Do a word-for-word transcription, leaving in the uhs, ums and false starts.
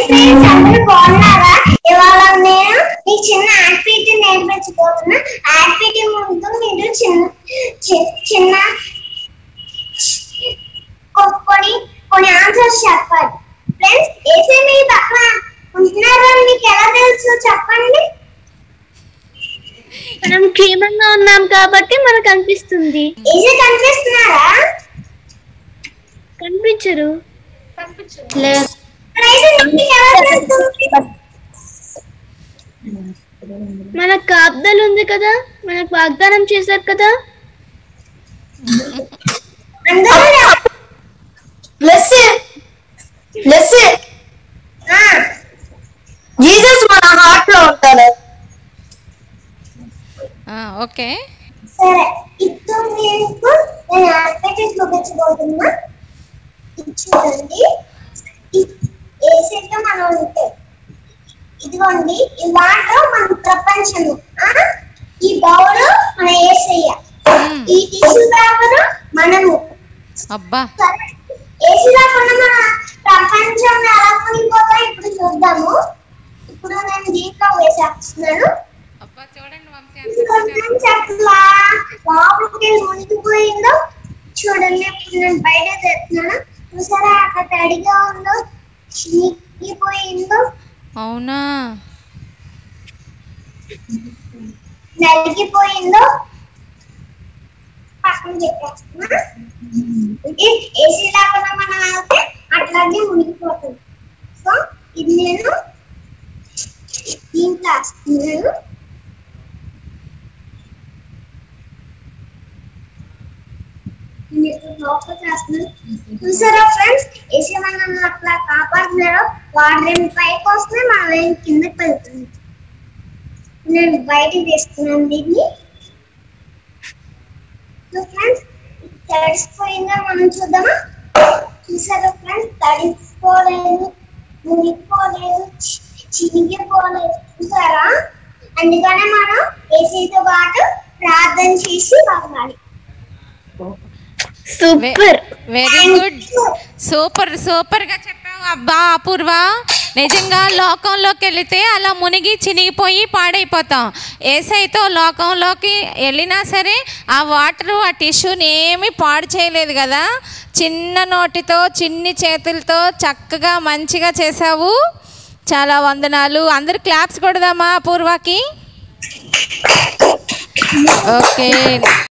Friends అందరూ బాగున్నారా? ఇవాళ నేను మీకు చిన్న యాక్టివిటీ నేర్పించబోతున్నా. యాక్టివిటీ ముందు మీరు చిన్న చిన్న కొన్ని కొన్ని ఆన్సర్స్ చెప్పాలి. ఫ్రెండ్స్ ఏసే మీ పక్కన ఉంటున్నారని మీకు ఎలా తెలుసు చెప్పండి. మనం క్షేమంగా ఉన్నాం కాబట్టి మనకు అనిపిస్తుంది. ఏసే కనిపిస్తున్నారా? కనిపించరు. లేదు. మనకు కాపుదలు ఉంది కదా, మనకు వాగ్దానం చేశారు కదా. జీసస్ మన హార్ట్ లో ఉంటాడు. ఓకే సరే, ఇప్పుడు మీకు నేను యాక్టివిటీ చూపించబోతున్నా. చూడండి, ఏసైతే మనం ఉంటే ఇదిగోండి, ఈ వాటర్ మన ప్రపంచము, ఈ బౌల్ మన ఏసయ్య, ఈ టిష్యూ పేపర్ మనము. అబ్బా, ఏసీ లేకుండా మన ప్రపంచం ఎలా మునిగిపోతా ఇప్పుడు చూద్దాము. ఇప్పుడు నేను దీంట్లో వేసేస్తున్నాను. చెప్పలా లోపలికి మునిగిపోయిందో చూడండి. ఇప్పుడు నేను బయట తెస్తున్నాను. చూసారా, అక్కడ తడిగా ఉందో, చినిగిపోయిందో. అవునా, నలిగిపోయిందో పక్కన చెప్పేస్తున్నా. ఏసీ లేకుండా మనం వెళ్తే అట్లాగే మునిగిపోతుంది. సో ఇది నేను దీంట్లో వేస్తున్నాను. చూసారా ఫ్రెండ్స్, ఏసీ మనం అట్లా కాపాడుతున్నారు. వాటర్ ఏమి పైకి వస్తున్నాయి, మనం ఏం కిందకి వెళ్తుంది. నేను బయటికి తీస్తున్నాను దీన్ని. ఫ్రెండ్స్, తడిసిపోయిందా మనం చూద్దామా. చూసారా ఫ్రెండ్స్, తడిసిపోలేదు, మునిగిపోలేదు, చినిగిపోలేదు. చూసారా, అందుకనే మనం ఏసీతో పాటు ప్రార్థన చేసి వాడాలి. Super, very good, super super గా చెప్పావు అబ్బా అపూర్వ. నిజంగా లోకంలోకి వెళితే అలా మునిగి చినిగిపోయి పాడైపోతాం. ఏసైతో లోకంలోకి వెళ్ళినా సరే ఆ వాటర్ ఆ టిష్యూని ఏమీ పాడు చేయలేదు కదా. చిన్న నోటితో చిన్ని చేతులతో చక్కగా మంచిగా చేసావు. చాలా వందనాలు. అందరు క్లాప్స్ కొడదామా అపూర్వకి. ఓకే.